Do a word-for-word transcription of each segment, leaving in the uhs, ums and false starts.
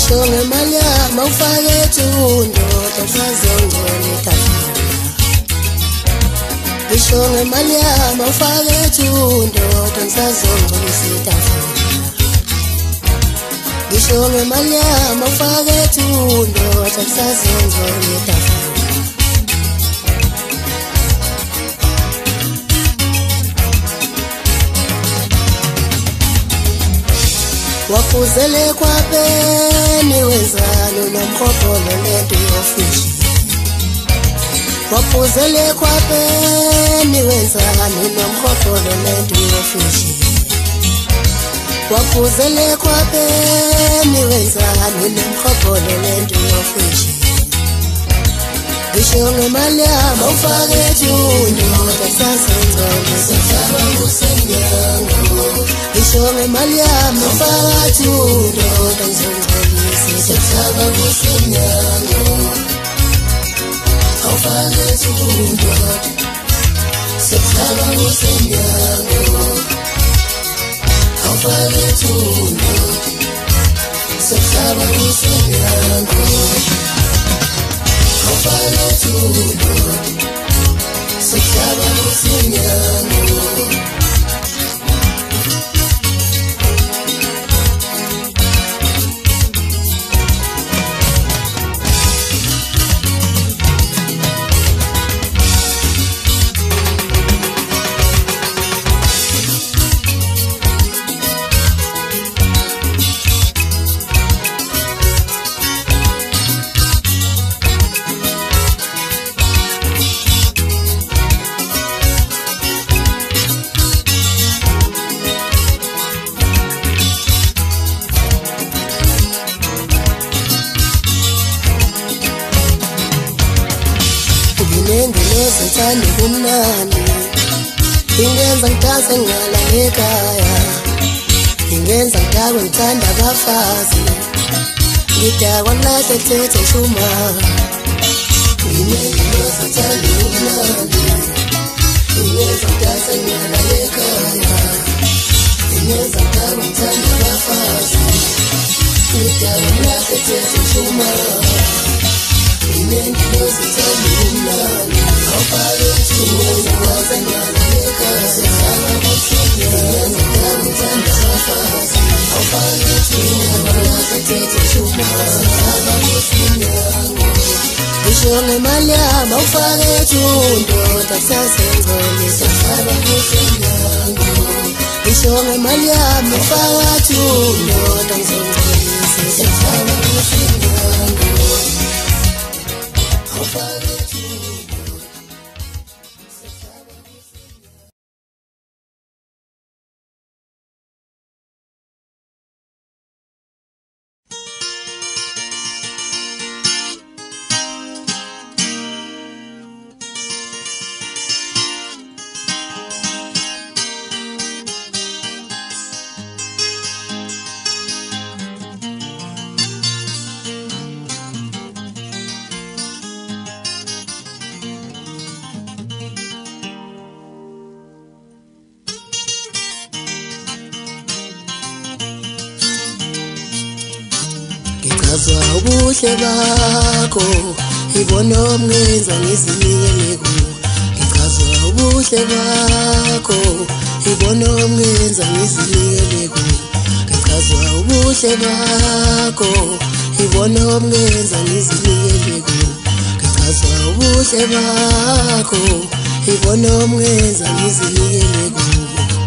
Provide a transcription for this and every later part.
Ngisho ngemali yami awufake thundo tasazongcola itafula. Ngisho ngemali yami awufake thundo tasazongcola itafula. Ngisho ngemali yami awufake thundo tasazongcola itafula. Wafuzele kwa peni wenzani unomkhopolo lento yofishi. Wafuzele kwa peni wenzani unomkhopolo lento yofishi. Wafuzele kwa peni wenzani unomkhopolo lento yofishi. Ngisho ngemali yami awufake thundo tasazongcola sefaba kusenyango. Ngisho ngemali yami awufake thundo tasazongcola sefaba kusenyango. Awufake thundo sefaba kusenyango. Awufake thundo sefaba kusenyango. Awufake thundo sefaba kusenyango. Ngithanda kumnandi ingenza ngidase ngala ekhaya. Ingenza ngidakwe ngithanda abafazi ngidakwa lahle thethe shuma. Ngithanda kumnandi ingenza ngidase ngala ekhaya. Ingenza ngidakwe ngithanda abafazi ngidakwa lahle thethe shuma. Ngithanda kumnandi awufake thundo ngala ekhaya. Sefaba kusenyango. Ngithanda abafazi awufake thundo lahle thethe shuma. Sefaba kusenyango. Ngisho ngemali yami awufake thundo tasazongcola sefaba kusenyango. Ngisho ngemali yami awufake thundo tasazongcola sefaba kusenyango. Awufake Ngicazwa ubuhle bakho ibona omngenza ngizinikele kuwe. Ngicazwa ubuhle bakho ibona omngenza ngizinikele kuwe. Ngicazwa ubuhle bakho ibona omngenza ngizinikele kuwe. Ngicazwa ubuhle bakho ibona omngenza ngizinikele kuwe.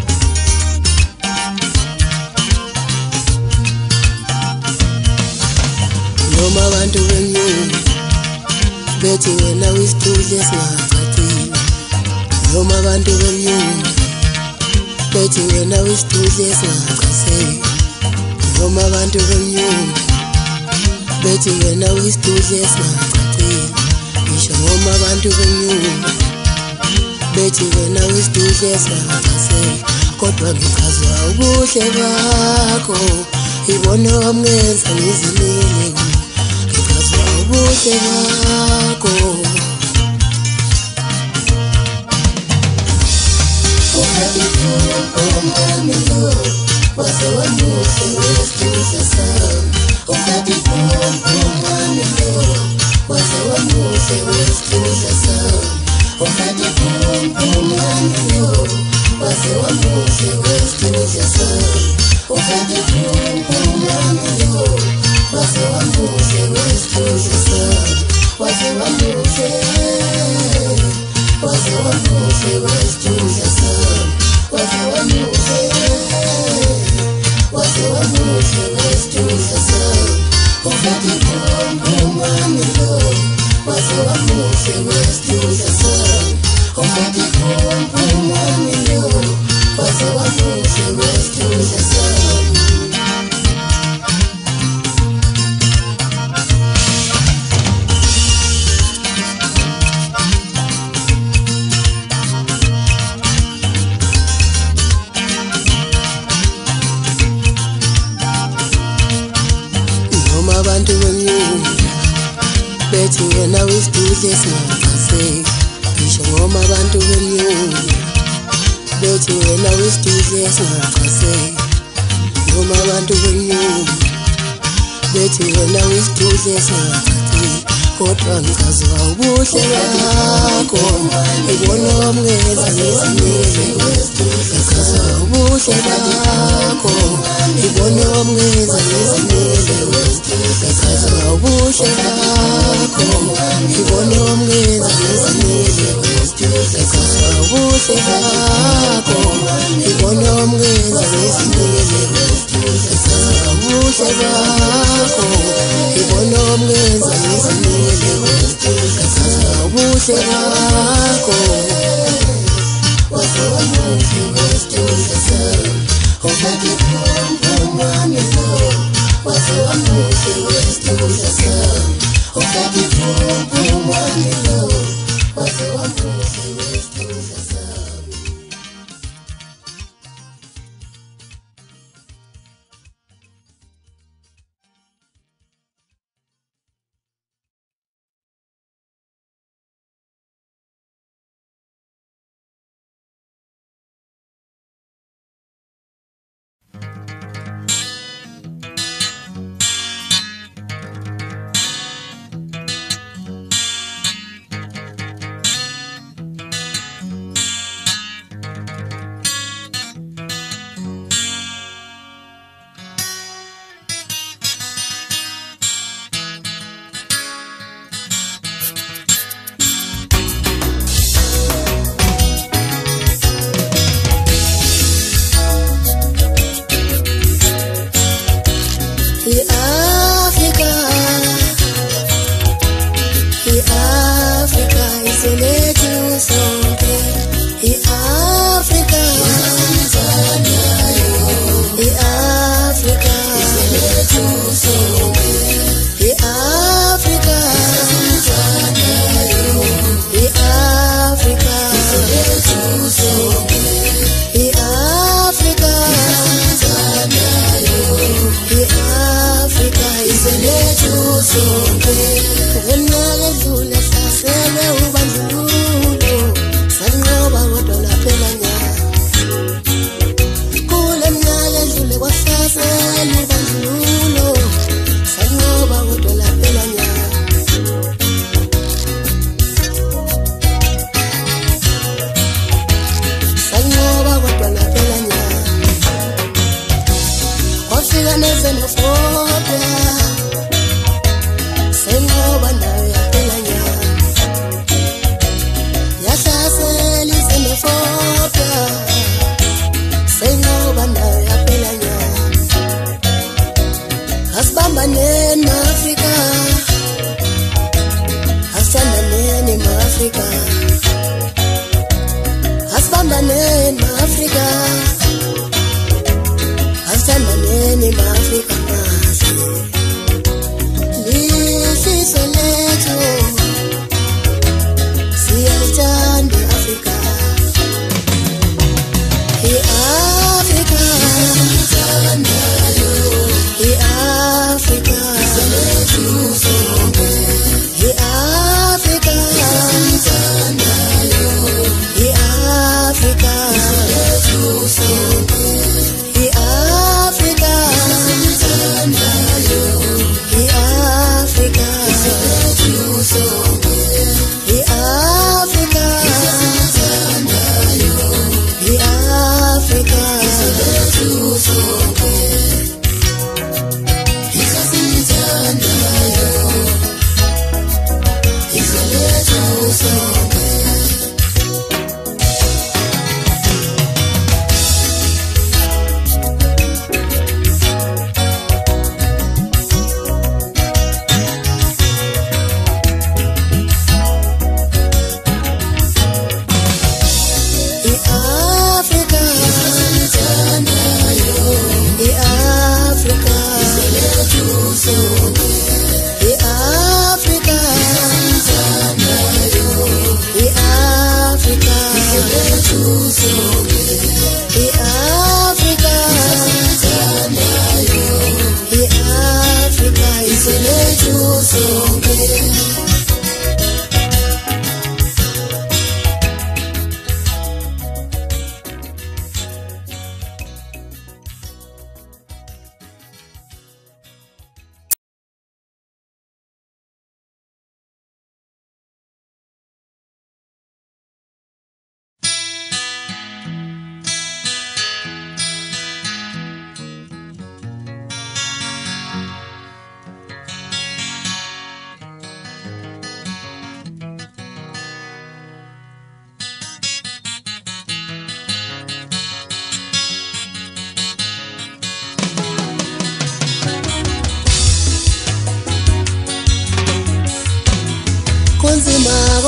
Noma abantu benyuka bethi wena uyisithudle esingacacile. Noma abantu benyuka bethi wena uyisithudle esingacacile. Noma abantu benyuka bethi wena uyisithudle esingacacile. Ngisho noma abantu benyuka bethi wena uyisithudle esingacacile. Kodwa ngicazwa ubuhle bakho ibona omngenza ngizinikele kuwe. Ubuhle bakho oh, Ufati boom boom mami yo, wase wa muse westusha sana. Ufati boom boom mami yo, wase wa muse westusha sana. Ufati boom boom mami yo, wase wa muse westusha sana. Wase wa muse, wase wa muse westusha sana. Wase wa muse, wase wa muse westusha sana. Ufati boom boom mami yo, wase wa muse westusha sana. Ufati boom boom mami yo, wase wa muse westusha sana. Abantu benyumba bethi wena wisitudle singaqhaseki. Ngisho ngoma abantu benyumba bethi wena wisitudle singaqhaseki. Noma abantu benyumba bethi wena wisitudle singaqhaseki. Kodwa ngichaza ubuhle bakho, ngibona omngeza ngezinwele. Ngichaza ubuhle bakho, ngibona omngeza ngezinwele. Ngichaza ubuhle bakho, ngibona omngeza ngezinwele. Ngichaza ubuhle bakho, ngibona omngeza ngezinwele. Ngichaza ubuhle bakho, ngibona omngeza ngezinwele. Ngichaza ubuhle bakho, wase wa muse westusha sana. Ufati boom boom mami yo, wase wa muse westusha sana. Ufati boom boom mami yo, wase wa muse westusha sana.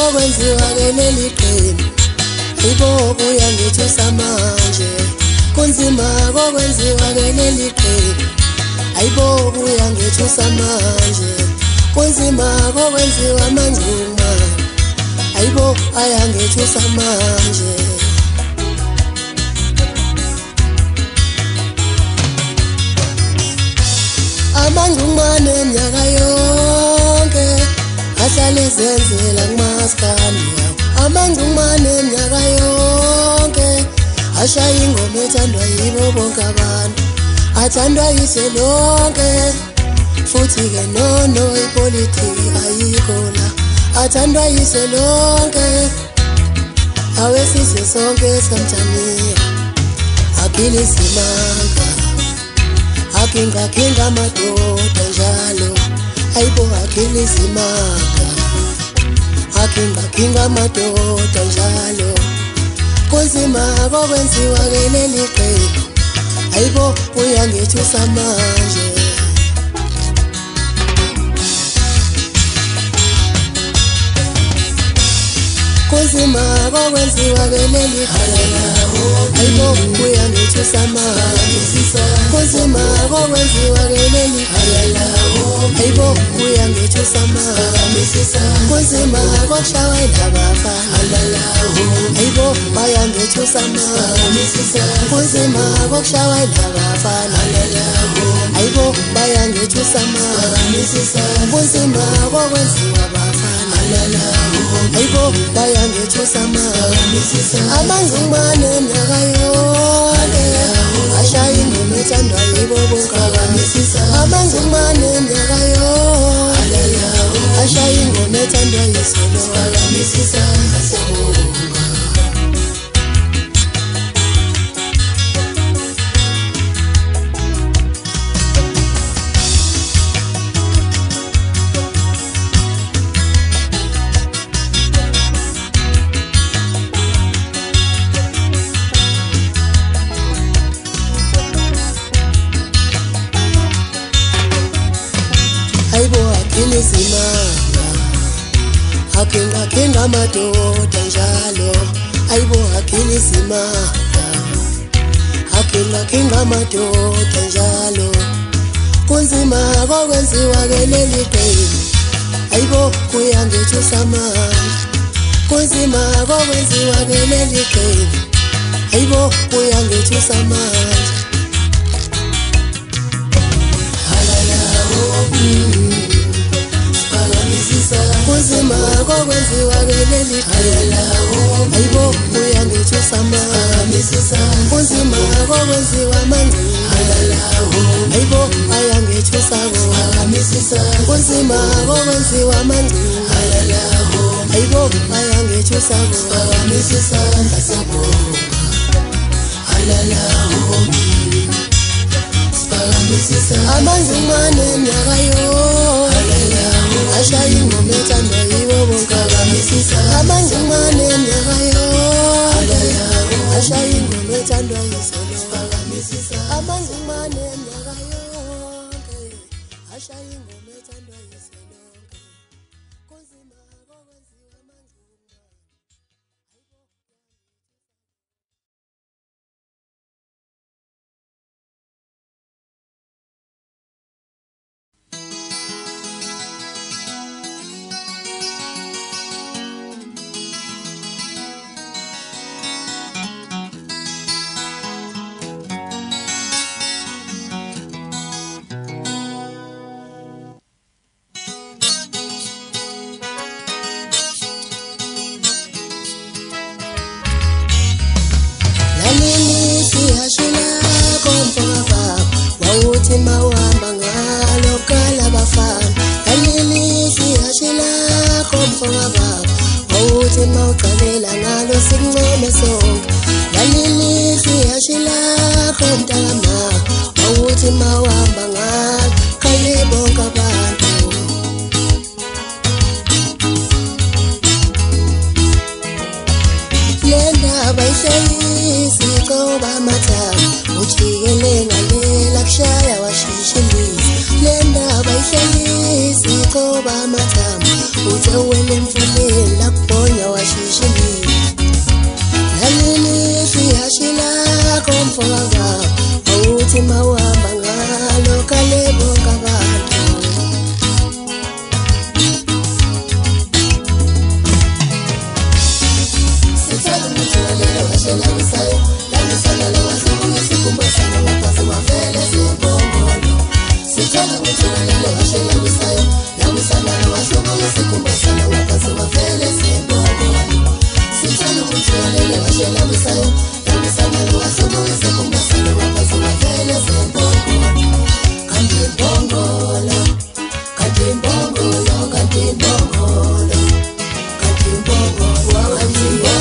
kokwenziwa keleli qembu ayibo kuyangithusa manje kunzima kokwenziwa keleli qembu ayibo kuyangithusa manje kunzima kokwenziwa amanjuma ayibo ayangithusa manje amanjumane eminyaka yonke ahlale zenzela kumaskandi amanjumane eminyaka yonke ashaya ingoma ethandwa yibo bonke abantu athandwa yise lonke futhi-ke nono ipolitiki ayikho la athandwa yise lonke awesizwe sonke samjamia aphilisimanga akinga kinga madoda njalo ayibo aphilisimanga akinga kinga madoda njalo kunzima kokwenziwa keleli qembu ayibo kuyangithusa manje kunzima kokwenziwa keleli qembu ayibo kuyangithusa manje kunzima kokwenziwa keleli qembu ayibo kuyangithusa manje kunzima kokushawa indabafana ayibo bayangithusa manje kunzima kokushawa indabafana ayibo bayangithusa manje kunzima kokwenziwa abafana ayibo bayangithusa manje amanjumane eminyaka yonke ashaya ingoma ethandwa yibo bonke abantu amanjumane eminyaka yonke ashaya ingoma ethandwa yisolo aphilisimanga akinga kinga madoda njalo ayibo aphilisimanga akinga kinga madoda njalo kunzima kokwenziwa keleli qembu ayibo kuyangithusa manje kunzima kokwenziwa keleli qembu ayibo kuyangithusa manje kunzima kokwenziwa keleli qembu ayibo kuyangithusa manje kunzima kokwenziwa amanjuma ayibo ayangithusa kunzima kokwenziwa amanjuma ayibo ayangithusa amanjumane eminyaka yonke ashaya ingoma ethandwa yibo bonke abantu amanjumane eminyaka yonke ashaya ingoma ethandwa yisolo amanjumane eminyaka yonke ashaya ingoma ethandwa yisolo kunzima kokwenziwa amanjuma mawamba ngalo kala bafana alili siyashila komfanga baba awuthi mawuqalela ngalo sikuncome sonke alili siyashila komntana awuthi mawamba ngalo kale bonke abantu lenda bayishayisi qoba matha ujikele ngalela kushaya washisha utima uhamba ngalo kalebo kabantu. Sithala ngitholele washela wisayo lamisana lawahluku sikumbasana waphathi wavele sembongolo. Sithala ngitholele washela wisayo lamisana lawahluku sikumbasana waphathi wavele sembongolo. Sithala ngitholele washela wisayo lamisana lawahluku sikumbasana waphathi wavele sembongolo. Kanti mbongolo, kanti mbongolo, kanti mbongolo, kanti mbongolo wawanjiya.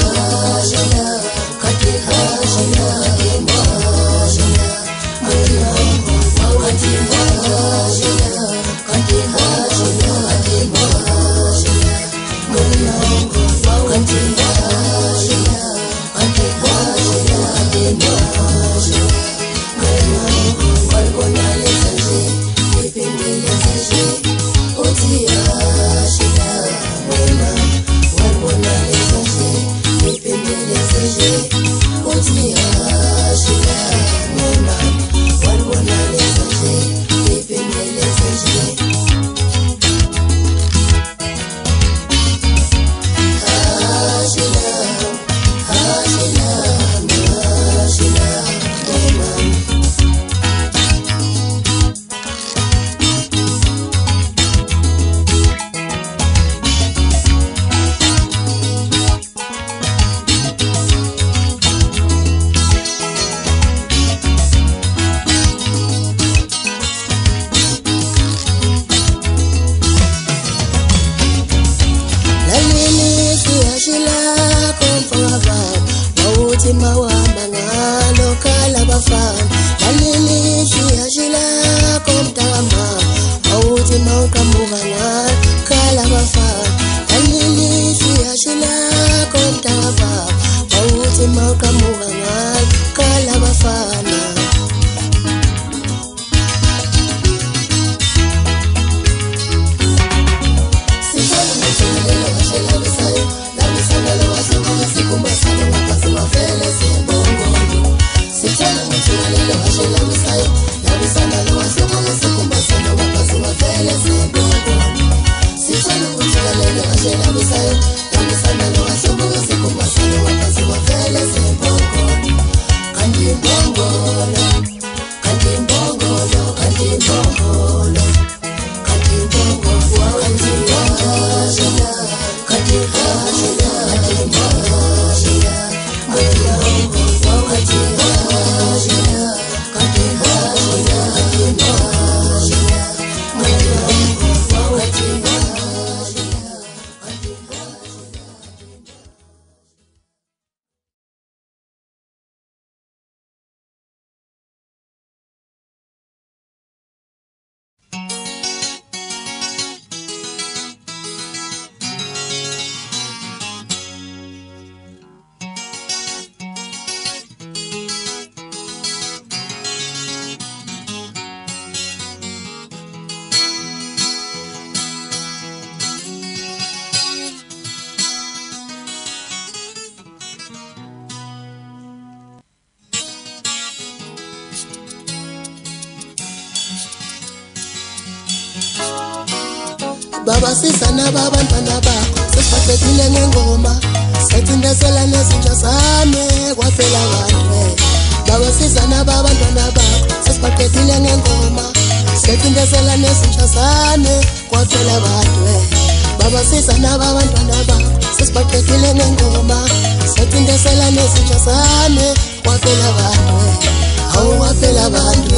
Baba sisana babantwana bakho sesiphathekile ngengoma sethindesela nezinja zame kwaphela abantu. Baba sisana babantwana bakho sesiphathekile ngengoma sethindesela nezinja zame kwaphela abantu. Baba sisana babantwana bakho sesiphathekile ngengoma sethindesela nezinja zame kwaphela abantu. Awu waphela abantu,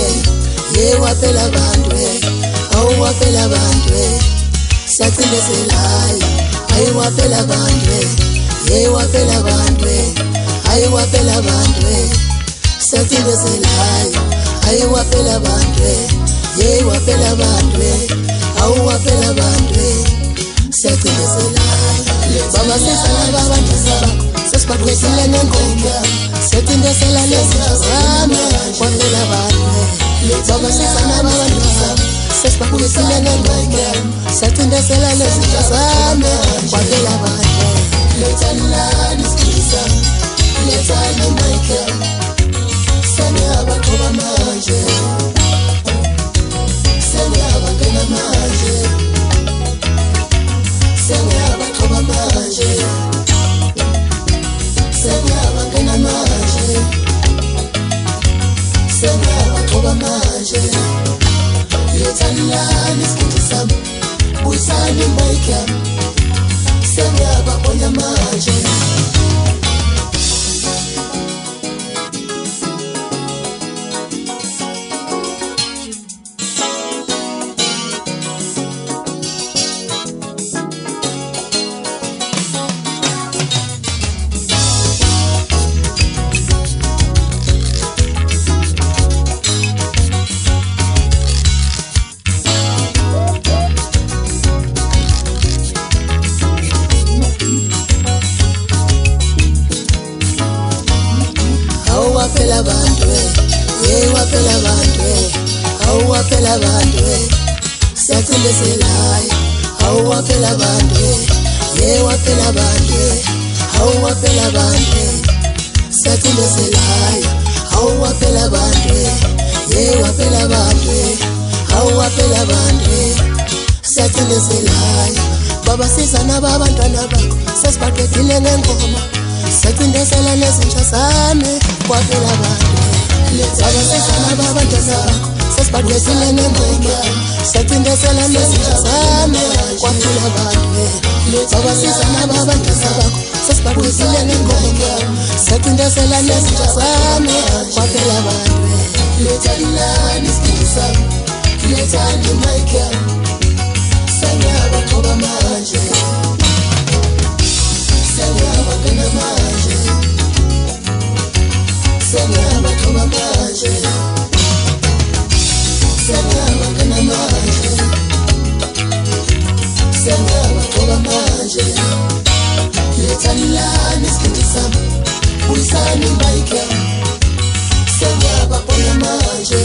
ye waphela abantu, awu waphela abantu. Satsindeselayo ayi waphela abantu, ye waphela abantu, ayi waphela abantu. Satsindeselayo ayi waphela abantu, ye waphela abantu, awu waphela abantu. Satsindeselayo baba sisana babantwana bakho sesiphathekile ngengoma sethindesela nezinja zame kwaphela abantu. Baba sisana babantwana bakho sesiphathekile ngengoma sethindesela nezinja zame kwaphela abantu. Lethani lani Siza, lethani Michael, sani abaqoba manje. Sengiyaba ngoba manje Lethalani isikhathi sami Buyisani imayikhi yami Sengiyaba bona manje Wapela bantu ye wapela bantu awu wapela bantu siyacindezelaya awu wapela bantu ye wapela bantu awu wapela bantu siyacindezelaya awu wapela bantu ye wapela bantu awu wapela bantu siyacindezelaya baba sizana babantwana bakho sesibaqedile ngengoma Sacindezela nezinja zami kwaphela bantu Baba sizana babantwana bakho sesibaqedile ngengoma Sacindezela nezinja zami kwaphela bantu Baba sizana babantwana bakho sesibaqedile ngengoma Sacindezela nezinja zami kwaphela bantu Lethalani isikhathi sami Lethani imayikhi yami Sengiyaba ngoba manje Sengiyaba ngena manje Sengiyaba ngoba manje Sengiyaba ngena manje Sengiyaba ngoba manje Lethalani isikhathi sami Buyisani imayikhi yami Sengiyaba bona manje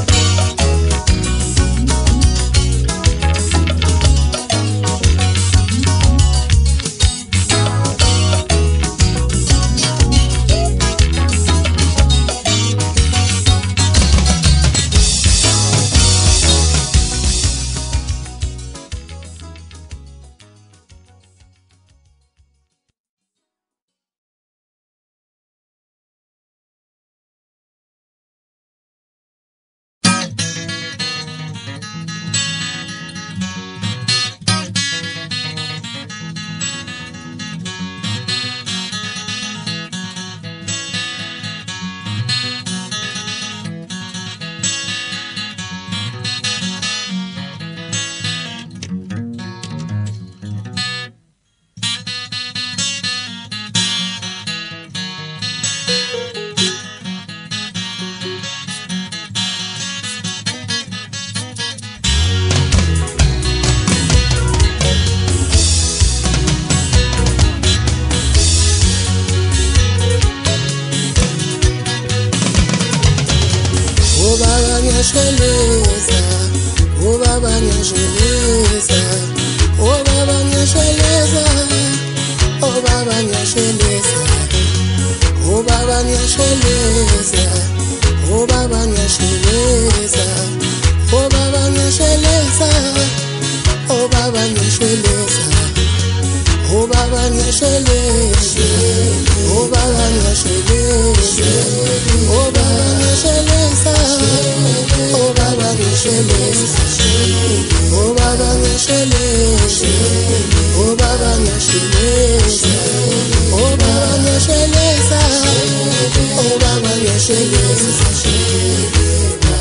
Nyasheleza, oh baba nyasheleza, oh baba nyasheleza, oh baba nyasheleza, oh baba nyasheleza, oh baba nyasheleza, oh baba nyasheleza, oh baba nyasheleza, oh baba nyasheleza, oh baba nyasheleza, oh baba nyasheleza. Oh baba nyasheleza, oh baba nyasheleza, oh baba nyasheleza, oh baba nyasheleza, oh baba nyasheleza, sheleba,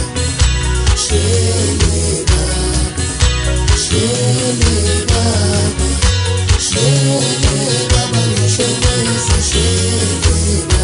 sheleba, sheleba, sheleba, baba nyasheleza, sheleba.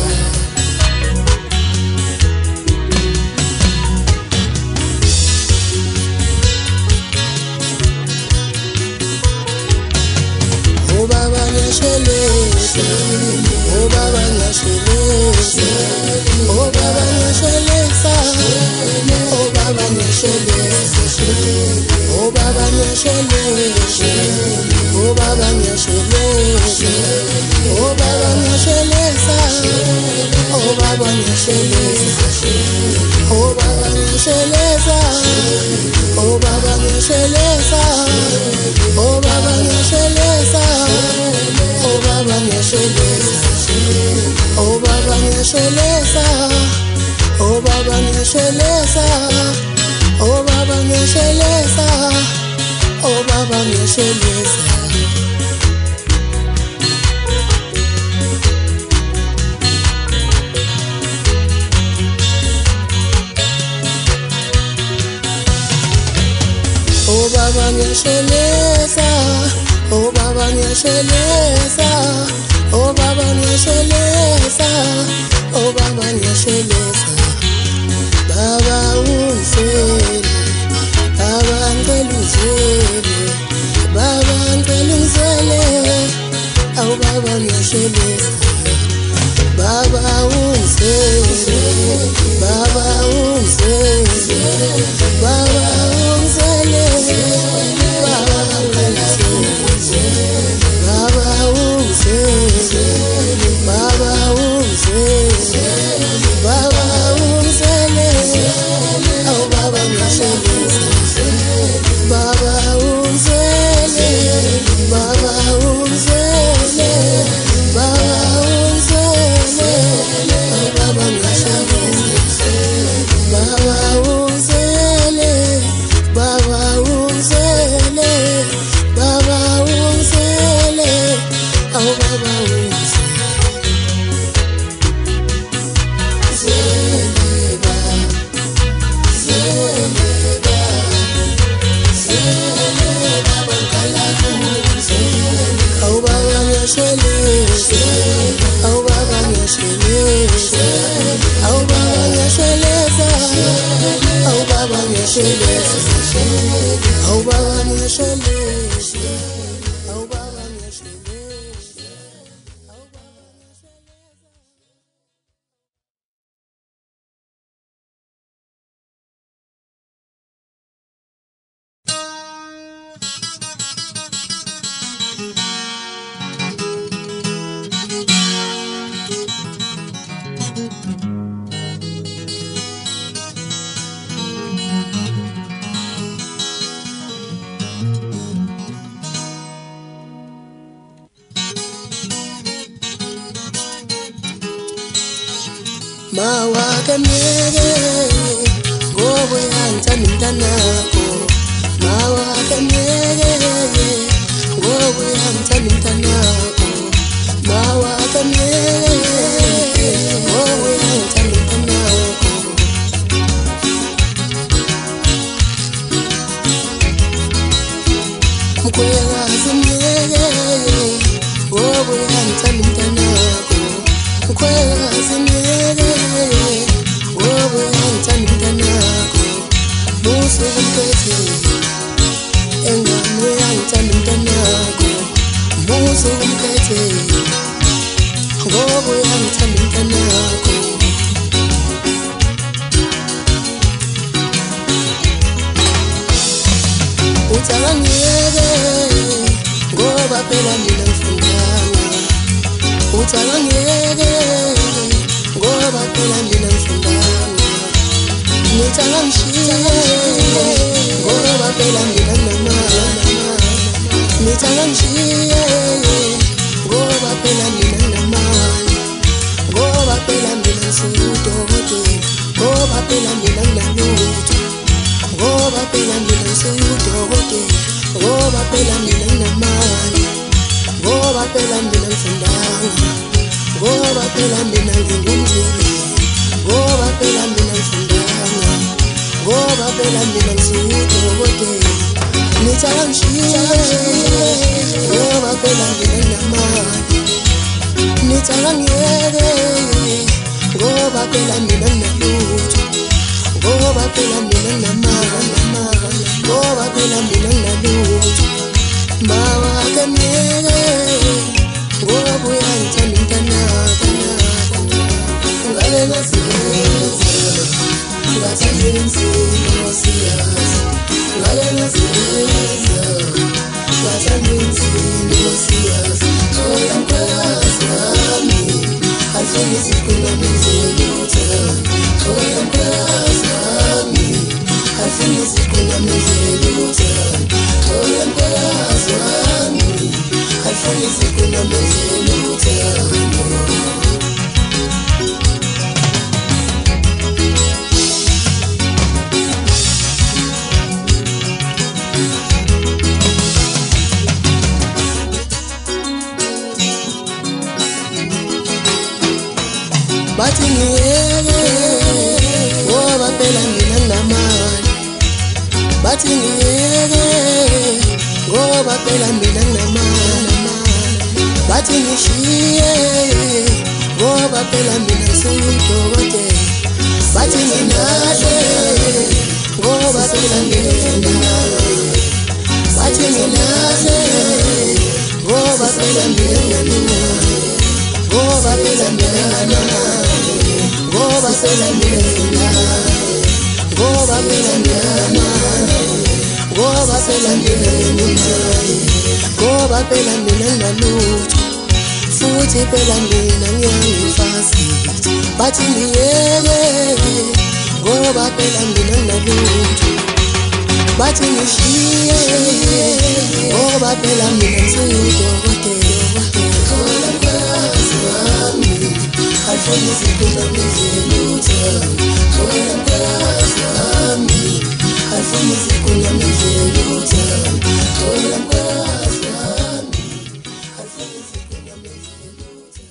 Oh baba nyasheleza, oh baba nyasheleza, oh baba nyasheleza, oh baba nyasheleza, oh baba nyasheleza, oh baba nyasheleza, oh baba nyasheleza, oh baba nyasheleza, oh baba nyasheleza, oh baba nyasheleza, oh baba nyasheleza. Oh baba nyasheleza, oh baba nyasheleza, Oh baba ngiyasheleza, oh baba ngiyasheleza, oh baba ngiyasheleza. Oh baba ngiyasheleza, oh baba ngiyasheleza, oh baba ngiyasheleza, oh baba ngiyasheleza. Baba ungizele, baba ngicela ungizele, baba ngicela ungizele, awu baba ngiyasheleza. Baba ungizele, baba ungizele, baba ungizele, baba ungizele, baba ungizele, baba ungizele, baba ungizele, awu baba ngiyasheleza. Baba ungizele, baba ungizele, baba ungizele, awu baba ngiyasheleza. Baba ungizele, baba ungizele, baba ungizele, awu baba ungizele. Awu baba ngiyasheleza, awu baba ngiyasheleza, awu baba ngiyasheleza, awu baba ngiyasheleza, awu baba ngiyasheleza. Mawakanyege ngowe ngithanda umntanakho, mawakanyege ngowe ngithanda umntanakho, mawakanyege ngowe ngithanda umntanakho. Mkhwekazi mnyeke ngowe ngithanda umntanakho, mkhwekazi mnyeke ngowe ngithanda umntanakho. Musu kumphethe engane ngithanda umntanakho, musu kumphethe ngowe ngithanda umntanakho. Uthakangiyeke ngoba phela mina ngifundanga, uthakangiyeke ngoba phela mina ngifundanga. Nithangangishiye ngoba phela mina nginamali, nithangangishiye ngoba phela mina nginamali, ngoba phela mina ngisudokotela, ngoba phela mina nginalutho, ngoba phela mina ngisudokotela, ngoba phela mina nginamali, ngoba phela mina ngifundanga, ngoba phela mina ngingumzulu, ngoba phela mina ngifundanga, ngoba phela mina ngisudokotela. Nithangangishiye ngoba phela mina nginamali, nithangangiyeke ngoba phela mina nginalutho, ngoba phela mina nginamali, ngoba phela mina nginalutho. Mawakanyeke ngoba uyangithanda umntanakho, ngale ngasiyenza ngathanda inzima siyazi, ngale ngasiyenza ngathanda inzima siyazi. Thola mkhwekazi wami alifuni isiqinamezelo uthando, thola mkhwekazi wami alifuni isiqinamezelo uthando, thola mkhwekazi wami alifuni isiqinamezelo uthando. phela mina nginamali bathi ngiyeke ngoba phela mina nginamali bathi ngishiye ngoba phela mina ngiyudokotela bathi nginahle ngoba phela mina nginamali bathi nginahle ngoba phela mina nginamali ngoba phela mina nginamali ngoba phela mina nginamali ngoba phela mina nginamali ngoba phela mina nginamali ngoba phela mina nginalutho futhi phela mina ngiyangifasi bathi ngiyeke ngoba phela mina nginalutho bathi ngishiye ngoba phela mina ngiyudokotela mphakazi wami alifuni sikhula mizilutho wena mphakazi wami alifuni sikhula mizilutho wena mphakazi wami alifuni sikhula mizilutho.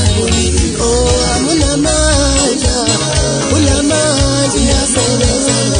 Oh, I'm una manja, una manja,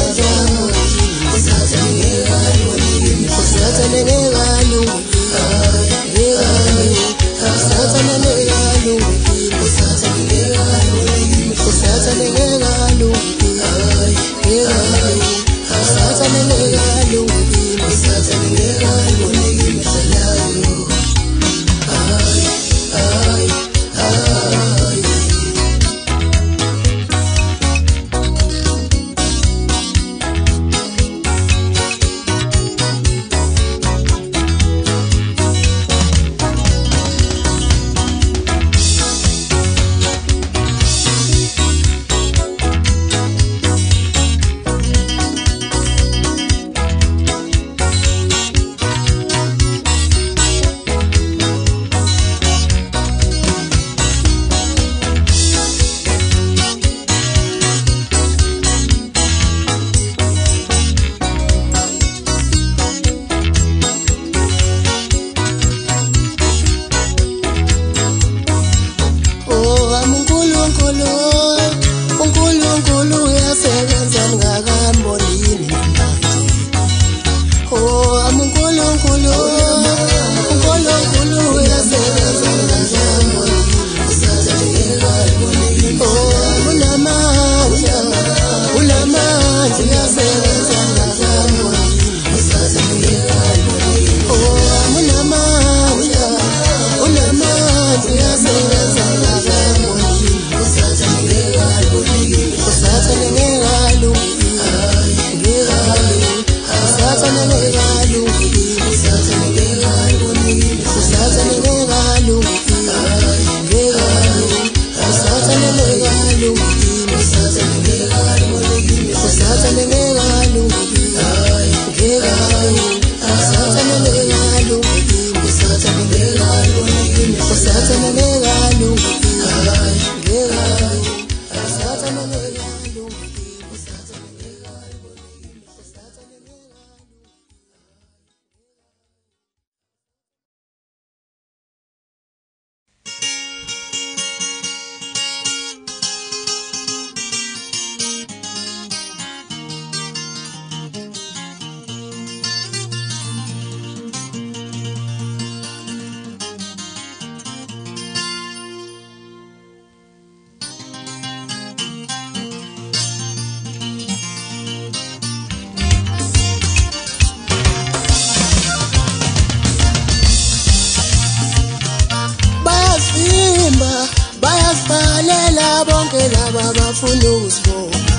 usibona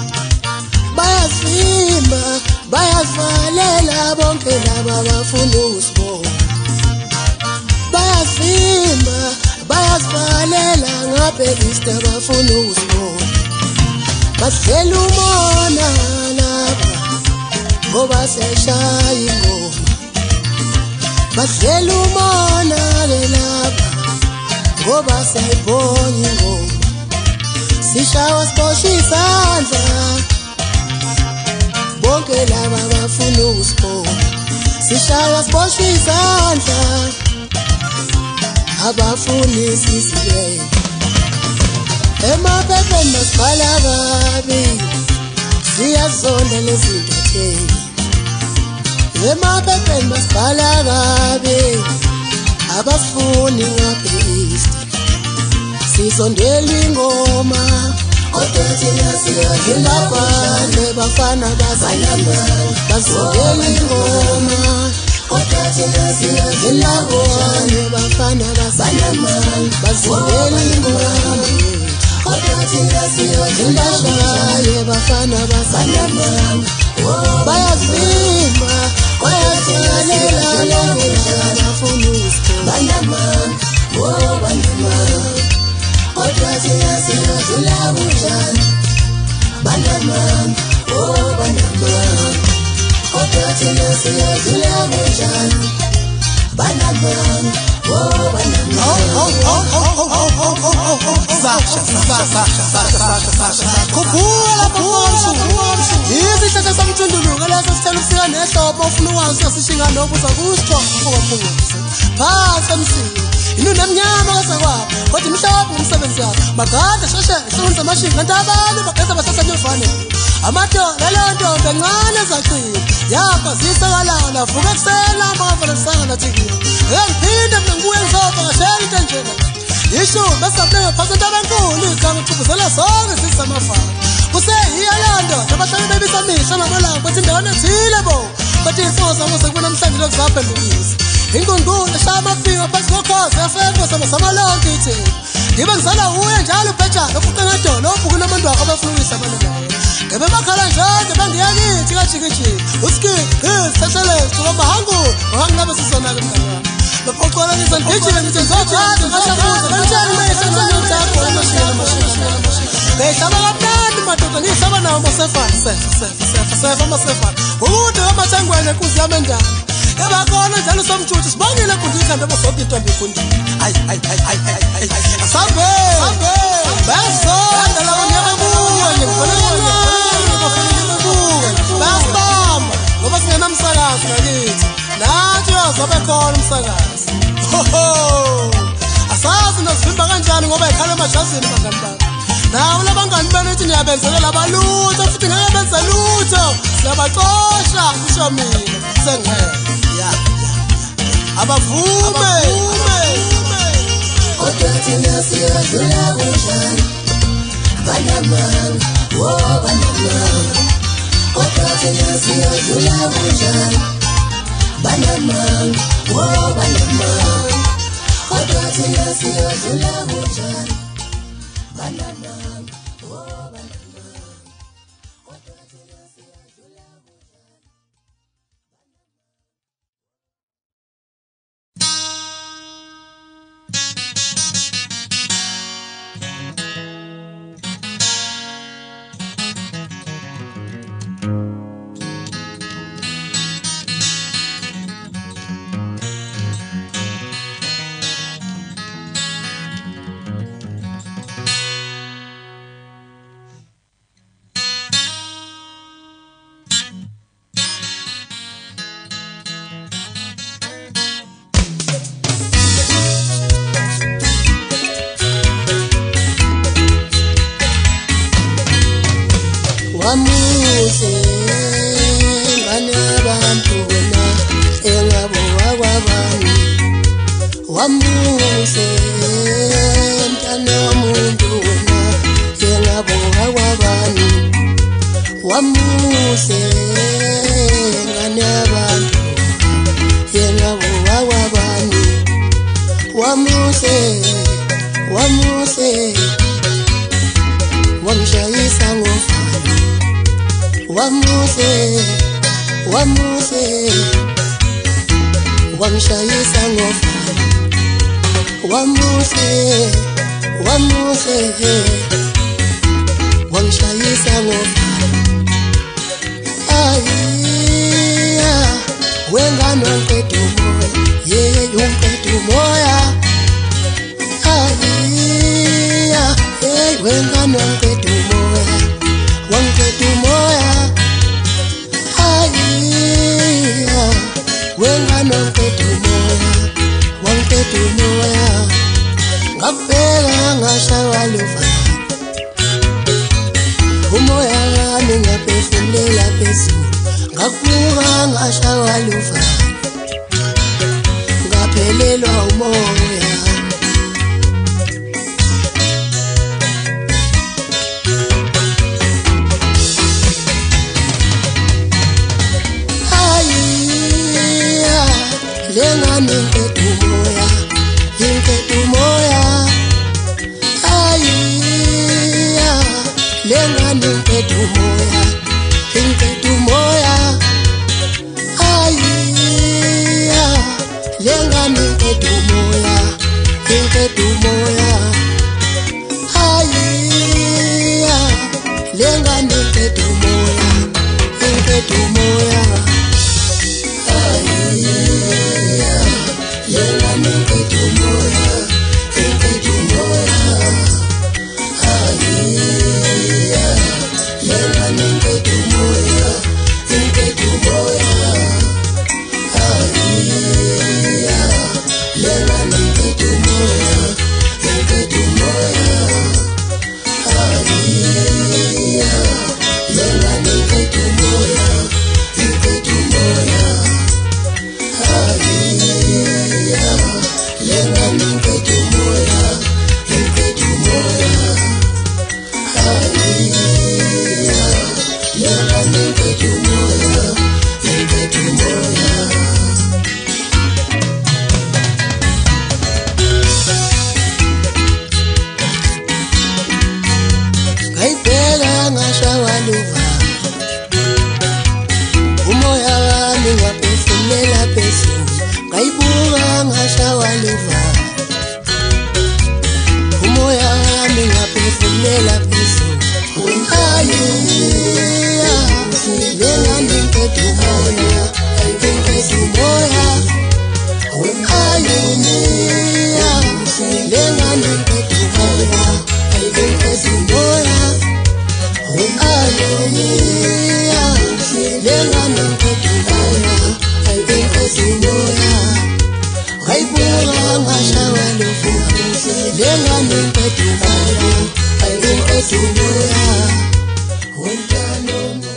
bayasima bayasivalela bonke laba bafuna usibona bayasima bayasivalela ngaphelista bafuna usibona basela umona laba ngoba seshaya ingoma basela umona laba ngoba sayibonga ingoma sishawa sibosha isandla bonke laba bafuna usibona sishawa sibosha isandla abafuni sisibele emaphepheni masibhala kabi siyazonda lezintatheli emaphepheni masibhala kabi abafuni ngaphelista sizondela ingoma kodwa thina siyadlulabane bafana bazalamba bazondela ingoma kodwa thina siyadlulabane bafana bazalamba bazondela ingoma kodwa thina siyadlulabane bafana bazalamba bayazima bayathalela bafuna usibona oh banama kodwa thina siyadlula bunjani banama oh banama kodwa thina siyadlula bunjani banama oh banama oh oh oh oh oh oh oh Sasha Sasha Sasha Sasha Sasha kuphula kuphoshu izihlahla samthunduluka leso sithelo sika nehlobo ufuna ukwazi asishinga nobuza kusixoxa ngokuphungula phansi emsini inuna emnyama kasakwabo kodwa imhlophe ngumsebenzi wakhe magada sheshe isonza amashinga kanti abantu bageza basasa nyovane amadoda lento bencane zacile yakwazisa kalala lavuka ekuseni amavela sanga thiki ngiphinde mina ngibuye ngizoba ngashela into njena yisho bese abeka phakathi abankulu igama uqhubuzela sonke sisamafana kuseyiya lando nabahlali bebisamisha namalanga bathi indawana ethile bo bathi ifosa mose kunamhlanje lokuzaphendukisa ingqungqulu eshama fika phansi kokhozi yafeka samalonke ithi ngibe ngizala uye njalo ubhejana ofuqa ngadolo obhuku nabantu wakho abafuna ukuyisabana ngebe makhala njalo bangiyakithi kajikijiki uski isithathelezi ngomahangu ngohangabe sisona-ke mngani baphoqola ngizandijile ngithi ngizokwazi ngashabuza kanjani beyisenzayotakho amashini amashini beyihlaba kamnandi madoda ngiyihlaba nawo amasefana sefa sefa sefa sefa amasefana ukude kamathangwene nkuzi yami endala ebakhona njalo somjuthi sibongile kundikhambe bosonke intombi ikundile ayi ayi ayi ayi ayi asambe bezonda labo ngiyababuka ngibona kancane bafuna ngibabuka basibamba ngoba singenamsakazi ngakithi nathi uyozobe khona umsakazi hoho asazi nasivimba kanjani ngoba ikhala emajazini bangani bami nawo labangani benu ithi niyabenzela labalutho futhi ngeke benze lutho siyabaxosha kusho mina sengihela ya abavume kodwa thina siyadlula bunjani banama oh banama kodwa thina siyadlula bunjani banama oh banama kodwa thina siyadlula bunjani banama oh banama kodwa thina siyadlula Wamuse ngane abantu wena engabo wakwabani Wamuse mntane womuntu wena engabo wakwabani Wamuse ngane abantu engabo wakwabani Wamuse Wamuse wangishayisa ngofana wamuhle wamuhle wangishayisa ngofana wamuhle wamuhle wangishayisa ngofana ayiya wengane wonqeda umoya ye yonqeda umoya ayiya hey wengane wonqeda umoya wonqeda umoya ayiya wengane wonqeda umoya wonqeda umoya ngabheka ngashawa luvalo umoya wami ngaphefumulela phezulu ngakubuka ngashawa luvalo ngaphelelwa umoya ayiya lengane ngqeda umoya ngqeda umoya ayiya lengane ngqeda umoya ngqeda umoya ayiya lengane ngqeda umoya ngqeda umoya ayiya lengane ngqeda umoya ngqeda umoya ayiya lengane ngqeda umoya ngqeda umoya ayiya lengane ngqeda umoya ngqeda umoya ayiya lengane ngqeda umoya ngqeda umoya ayiya lengane ngqeda umoya ngqeda umoya ayiya lengane ngqeda umoya ngqeda umoya ayiya lengane ngqeda umoya ngqeda umoya ngayibheka ngashawa luvalo umoya wami ngaphefumulela phezulu ngayibuka ngashawa luvalo umoya wami ngaphefumulela phezulu ayiya lengane ngqeda umoya ngqeda umoya ayiya lengane ngqeda umoya ngqeda umoya ayiya lengane ngqeda umoya ngqeda umoya ngayibuka ngashawa luvalo lengane ngqeda umoya ngqeda umoya wentana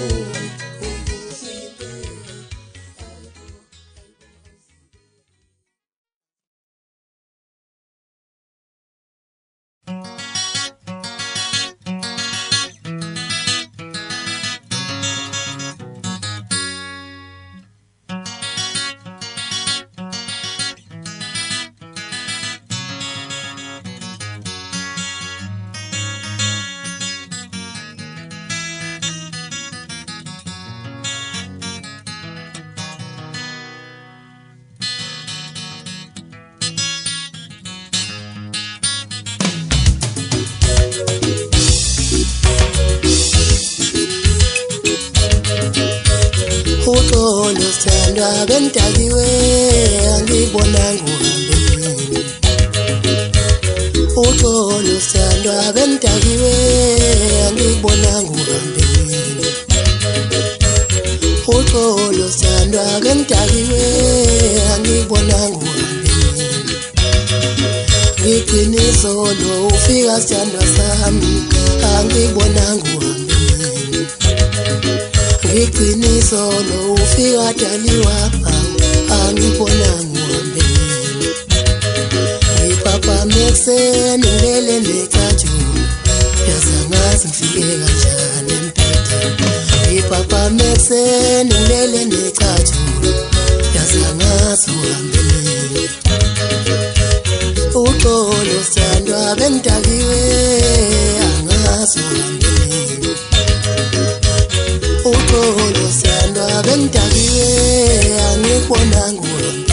uxolo sithandwa bentakiwe angibona nguhambeni uxolo sithandwa bentakiwe angibona nguhambeni uxolo sithandwa bentakiwe angibona nguhambeni ngiqiniso lo ufika sithandwa sami angibona nguhambeni ngiqiniso lo ufika daliwa angibona nguhambeni ngipapa mekuseni ngilele necatshu yazangazi ngifike kanjani empetheni ngipapa mekuseni ngilele necatshu yazangazi uhambeni uxolo sithandwa bentakiwe angazi uhambeni angibonanga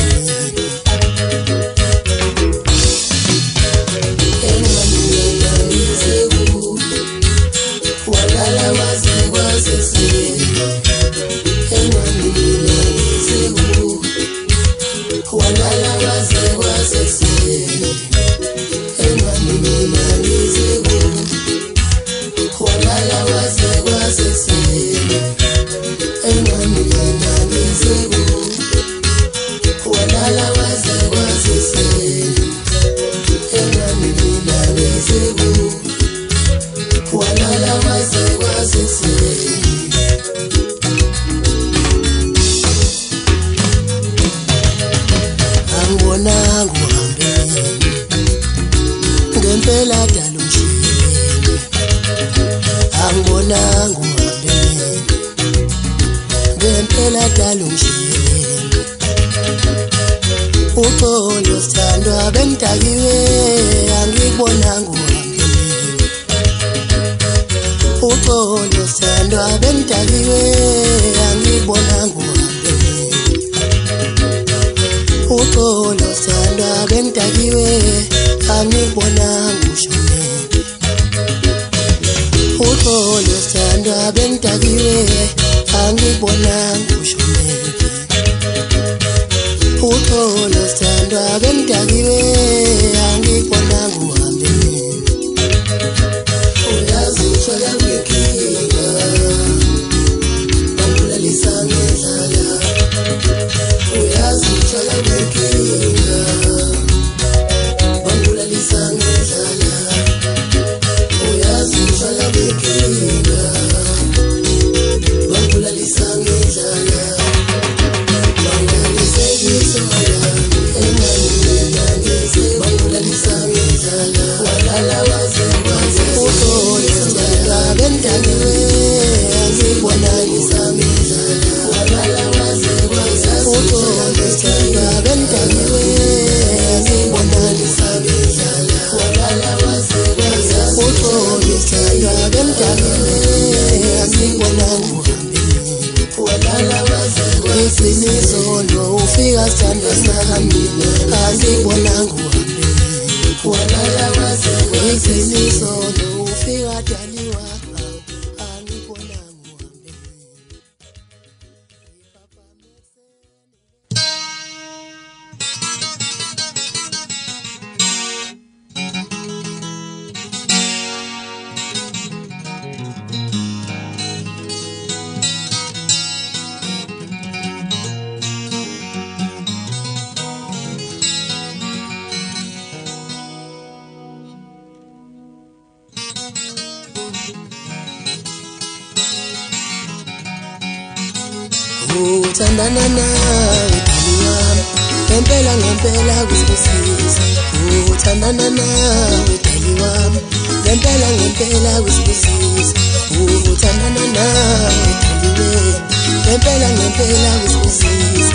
uthandana nawe daliwami ngempela ngempela kusibusisa uthandana nawe daliwami ngempela ngempela kusibusisa uthandana nawe daliwe ngempela ngempela kusibusisa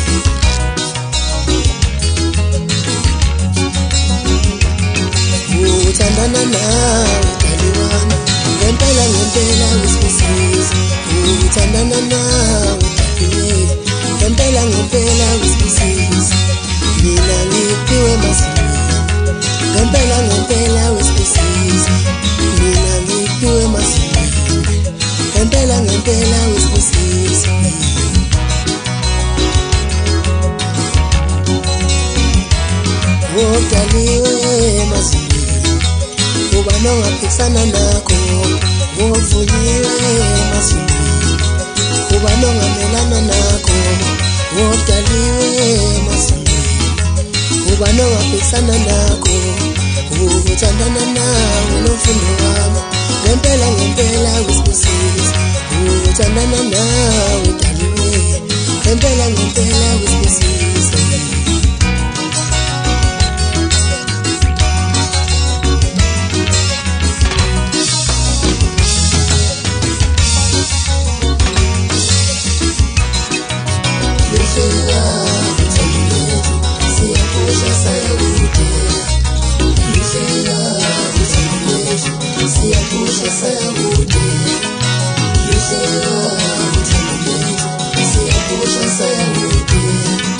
uthandana nawe daliwami ngempela ngempela kusibusisa uthandana nawe ngempela ngempela kusibusisa mina ngiphiwe masimini ngempela ngempela kusibusisa mina ngiphiwe masimini ngempela ngempela kusibusisa wodaliwe masimini kuba nongaphikisana nakho wovunyiwe masimini kuba nongamelana nakho wodaliwe masimini kuba nongaphikisana nakho uthandana nawe nomfundo wami ngempela ngempela kusibusisa uthandana nawe daliwe ngempela ngempela kusibusisa Saya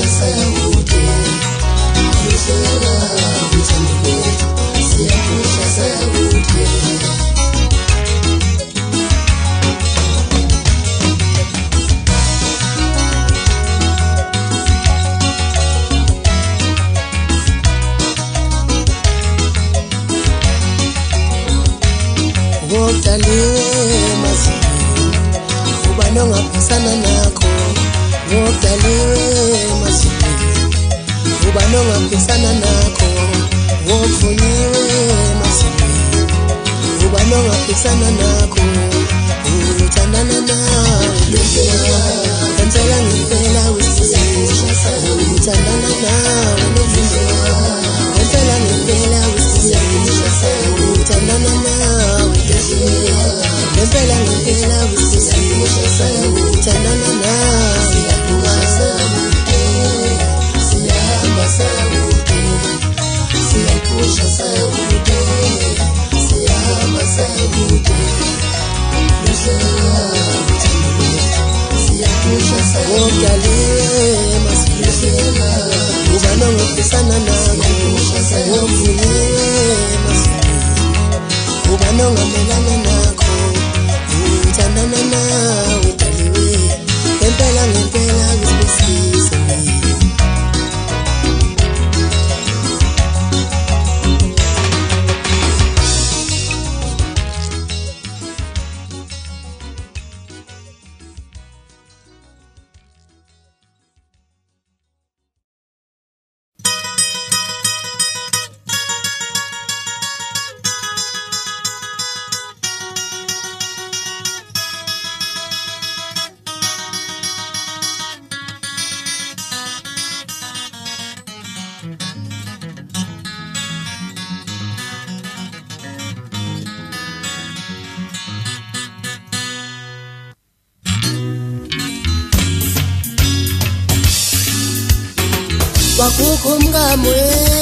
Wakukumgamwe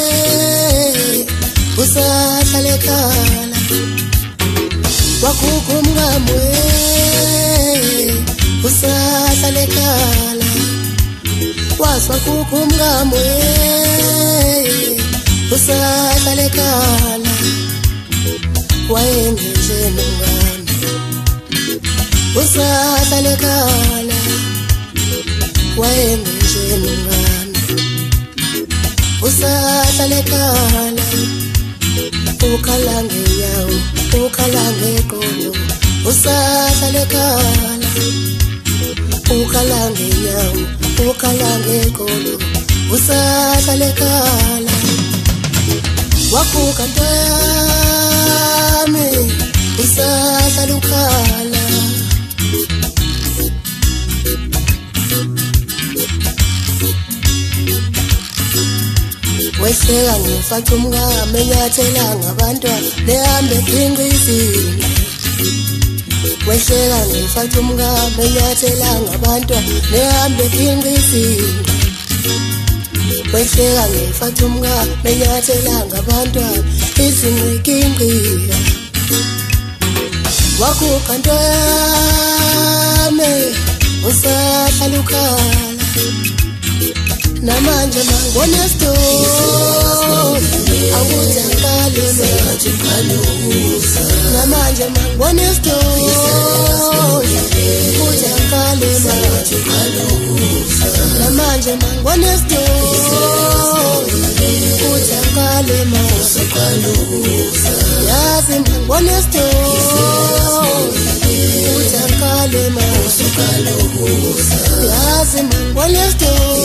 usahlekala Wakukumgamwe usahlekala Waswakukumgamwe usahlekala Wayengeje nongana usahlekala Wayengeje nongana usahlekala ukhalange yawo ukhalange qolo usahlekala ukhalange yawo ukhalange qolo usahlekala wakuka ntwami usahlukala Wehleka ngifaca umngame nyathela ngabantwana nehambe phingizini Wehleka ngifaca umngame nyathela ngabantwana nehambe phingizini Wehleka ngifaca umngame nyathela ngabantwana izinqikingqiya Wakuka ntwami usahlukala Namanje mangone story awujakale majukaluza Namanje mangone story awujakale majukaluza Namanje mangone story awujakale majukaluza Yazi mangone story awujakale majukaluza Yazi mangone story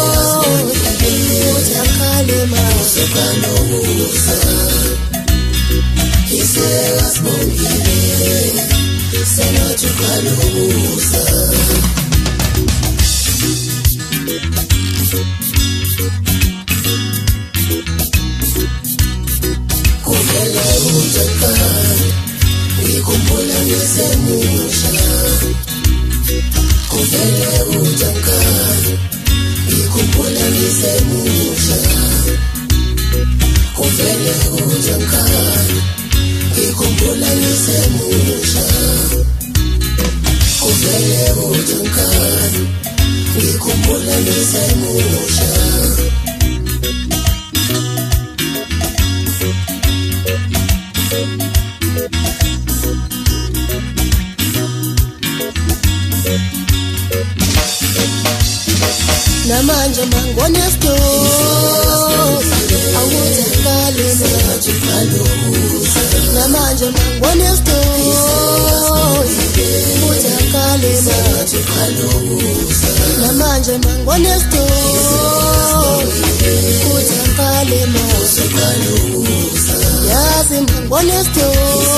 Ujakalema usukalomusa Isela smongile Sena chukalomusa Kuvele ujakali Ikumbula nisemusha Kuvele ujakali Ikumbula nisemusha Kuvele ujankani Ikumbula nisemusha Kuvele ujankani ngikhumbula ngisemusha. Namanje mangibona estory awuthakale manje kaloza. Namanje mangibona estory awuthakale manje kaloza. Namanje mangibona estory awuthakale manje kaloza. Yazi mangibona estory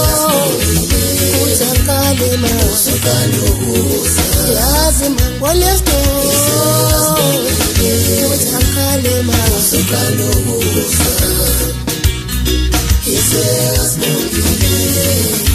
awuthakale manje kaloza. Yazi mangibona estory Kalema Sukalosa He says,